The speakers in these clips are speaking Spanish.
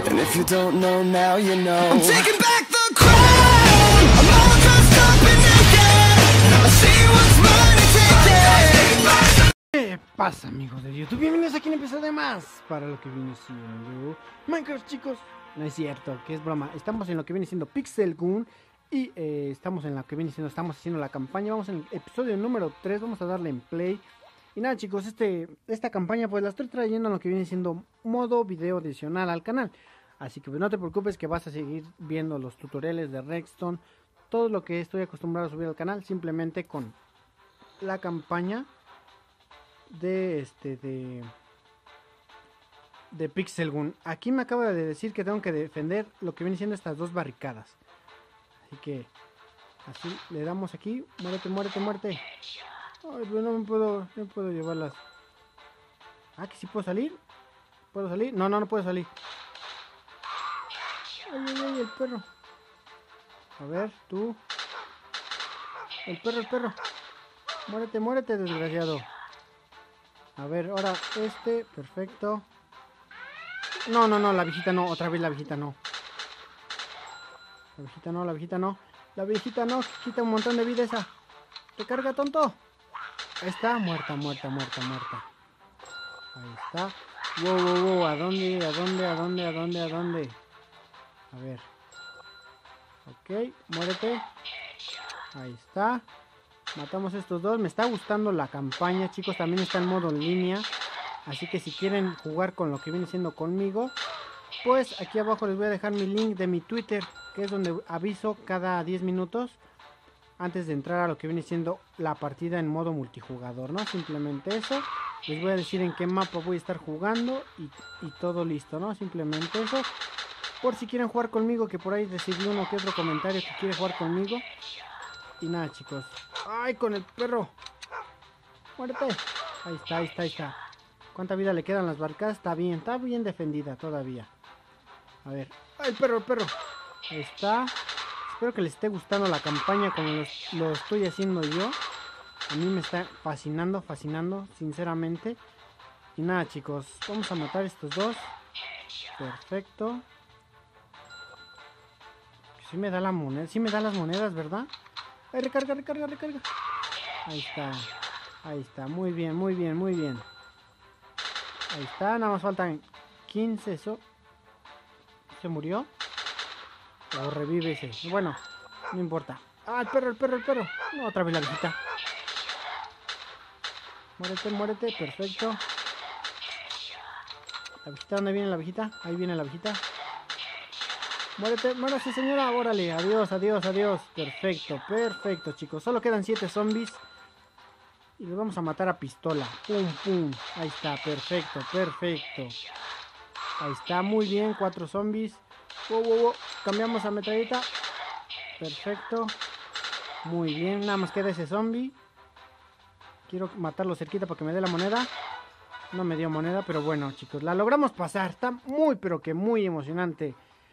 And if you don't know now, you know. I'm taking back the crown. I'm all dressed up and naked. I see what's mine and take it. ¿Qué pasa, amigos de YouTube? Bienvenidos aquí en un episodio más para lo que viene siendo Minecraft, chicos. No es cierto, que es broma. Estamos en lo que viene siendo Pixel Gun. Y estamos en lo que viene siendo, estamos haciendo la campaña. Vamos en el episodio número 3, vamos a darle en play. Y nada, chicos, esta campaña pues la estoy trayendo en lo que viene siendo modo video adicional al canal. Así que pues, no te preocupes que vas a seguir viendo los tutoriales de Redstone. Todo lo que estoy acostumbrado a subir al canal, simplemente con la campaña de Pixel Gun. Aquí me acaba de decir que tengo que defender lo que viene siendo estas dos barricadas. Así que así le damos aquí. Muérete, muérete, muérete. Ay, pero no puedo llevarlas. Ah, que sí puedo salir. ¿Puedo salir? No, no puedo salir. Ay, ay, ay, el perro. A ver, tú. El perro. Muérete, muérete, desgraciado. A ver, ahora perfecto. No, la viejita no, otra vez la viejita no. La viejita no, quita un montón de vida esa. Te carga, tonto. Ahí está, muerta. Ahí está. Wow, ¿a dónde? A ver. Ok, muérete. Ahí está. Matamos a estos dos. Me está gustando la campaña, chicos. También está en modo en línea. Así que si quieren jugar con lo que viene siendo conmigo, pues aquí abajo les voy a dejar mi link de mi Twitter, que es donde aviso cada 10 minutos antes de entrar a lo que viene siendo la partida en modo multijugador, ¿no? Simplemente eso. Les voy a decir en qué mapa voy a estar jugando y todo listo, ¿no? Simplemente eso. Por si quieren jugar conmigo, que por ahí recibí uno que otro comentario que quiere jugar conmigo. Y nada, chicos. ¡Ay, con el perro! ¡Muérete! Ahí está. ¿Cuánta vida le quedan las barcas? Está bien defendida todavía. A ver. ¡Ay, el perro! Ahí está. Espero que les esté gustando la campaña como lo estoy haciendo yo. A mí me está fascinando, sinceramente. Y nada, chicos, vamos a matar estos dos. Perfecto. Sí me da la moneda, sí me da las monedas, ¿verdad? Ay, recarga. Ahí está, muy bien. Ahí está, nada más faltan 15, eso. ¿Se murió? O revive ese. Bueno, no importa. Ah, el perro. No, otra vez la viejita. Muérete, perfecto. ¿La viejita? ¿Dónde viene la viejita? Ahí viene la viejita. Muérase, señora. Órale, adiós. Perfecto, chicos. Solo quedan 7 zombies. Y los vamos a matar a pistola. Pum. Ahí está, perfecto. Ahí está, muy bien, 4 zombies. Wow. Cambiamos a metralleta. Perfecto. Muy bien, nada más queda ese zombie. Quiero matarlo cerquita para que me dé la moneda. No me dio moneda, pero bueno, chicos, la logramos pasar. Está muy, pero que muy emocionante.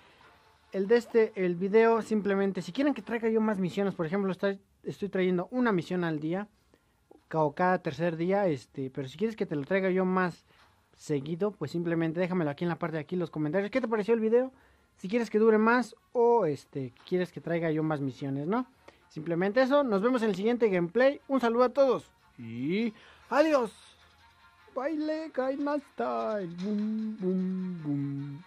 El video, simplemente, si quieren que traiga yo más misiones, por ejemplo, estoy trayendo una misión al día. O cada tercer día, pero si quieres que te lo traiga yo más seguido, pues simplemente déjamelo aquí en la parte de aquí en los comentarios. ¿Qué te pareció el video? Si quieres que dure más o quieres que traiga yo más misiones, ¿no? Simplemente eso, nos vemos en el siguiente gameplay. Un saludo a todos y adiós. Baile, Kai Style. Boom.